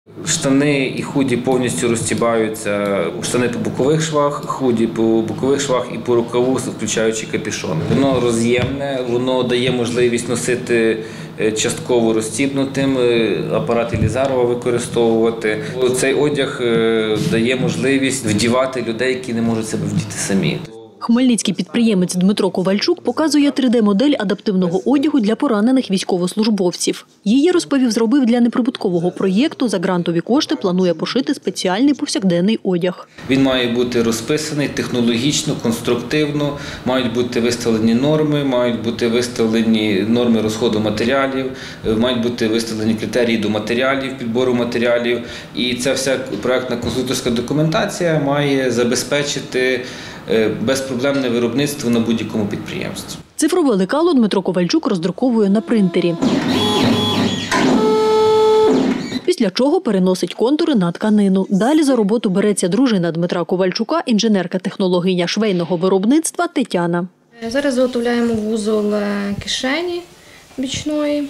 Штани і худі повністю розтібаються, штани по бокових швах, худі по бокових швах і по рукаву, включаючи капюшон. Воно роз'ємне, воно дає можливість носити частково розстібнутим, апарат Єлізарова використовувати. Цей одяг дає можливість вдівати людей, які не можуть себе вдіти самі. Хмельницький підприємець Дмитро Ковальчук показує 3D-модель адаптивного одягу для поранених військовослужбовців. Її, розповів, зробив для неприбуткового проєкту. За грантові кошти планує пошити спеціальний повсякденний одяг. Він має бути розписаний технологічно, конструктивно, мають бути виставлені норми, мають бути виставлені норми розходу матеріалів, мають бути виставлені критерії до матеріалів, підбору матеріалів. І ця вся проєктна конструкторська документація має забезпечити безпроблемне виробництво на будь-якому підприємстві. Цифрове лекало Дмитро Ковальчук роздруковує на принтері. Після чого переносить контури на тканину. Далі за роботу береться дружина Дмитра Ковальчука, інженерка-технологиня швейного виробництва Тетяна. Зараз заготовляємо вузол кишені бічної.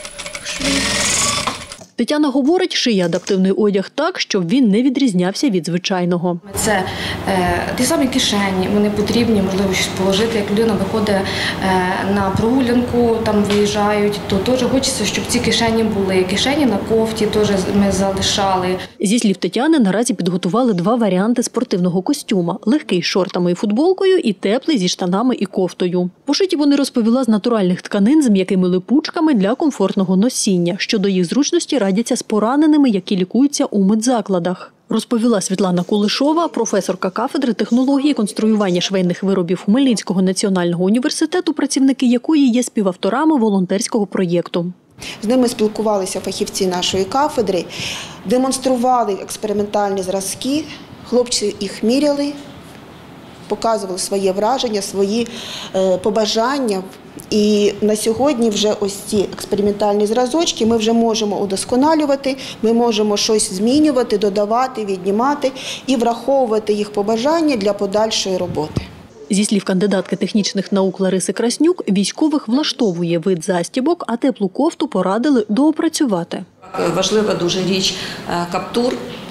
Тетяна говорить, шиє адаптивний одяг так, щоб він не відрізнявся від звичайного. Це ті самі кишені, вони потрібні, можливо, щось положити. Як людина виходить на прогулянку, там виїжджають, то теж хочеться, щоб ці кишені були. Кишені на кофті теж ми залишали. Зі слів Тетяни, наразі підготували 2 варіанти спортивного костюма – легкий з шортами і футболкою і теплий зі штанами і кофтою. Пошиті вони, розповіла, з натуральних тканин з м'якими липучками для комфортного носіння. Щодо їх зручності радяться з пораненими, які лікуються у медзакладах. Розповіла Світлана Кулешова, професорка кафедри технології конструювання швейних виробів Хмельницького національного університету, працівники якої є співавторами волонтерського проєкту. З ними спілкувалися фахівці нашої кафедри, демонстрували експериментальні зразки, хлопці їх міряли, показували своє враження, свої побажання. І на сьогодні вже ось ці експериментальні зразочки ми вже можемо удосконалювати, ми можемо щось змінювати, додавати, віднімати і враховувати їх побажання для подальшої роботи. Зі слів кандидатки технічних наук Лариси Краснюк, військових влаштовує вид застібок, а теплу кофту порадили доопрацювати. Важлива дуже річ каптур.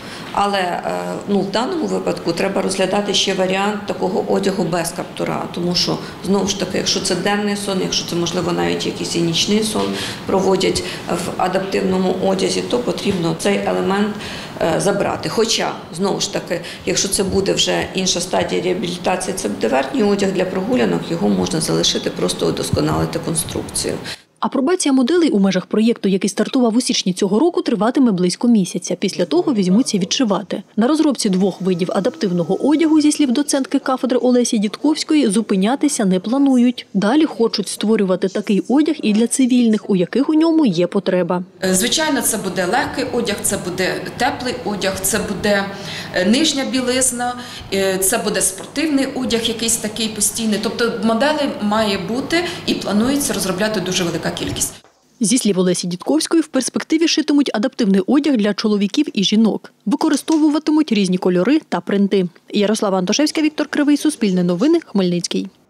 Але в даному випадку треба розглядати ще варіант такого одягу без каптура, тому що, знову ж таки, якщо це денний сон, якщо це, можливо, навіть якийсь і нічний сон проводять в адаптивному одязі, то потрібно цей елемент забрати. Хоча, знову ж таки, якщо це буде вже інша стадія реабілітації, це буде верхній одяг для прогулянок, його можна залишити, просто удосконалити конструкцію. Апробація моделей у межах проєкту, який стартував у січні цього року, триватиме близько місяця. Після того візьмуться відшивати. На розробці 2 видів адаптивного одягу, зі слів доцентки кафедри Олесі Дідковської, зупинятися не планують. Далі хочуть створювати такий одяг і для цивільних, у яких у ньому є потреба. Звичайно, це буде легкий одяг, це буде теплий одяг, це буде нижня білизна, це буде спортивний одяг, якийсь такий постійний. Тобто моделей має бути і планується розробляти дуже велика кількість. Зі слів Олесі Дідковської, в перспективі шитимуть адаптивний одяг для чоловіків і жінок. Використовуватимуть різні кольори та принти. Ярослава Антошевська, Віктор Кривий, Суспільне новини, Хмельницький.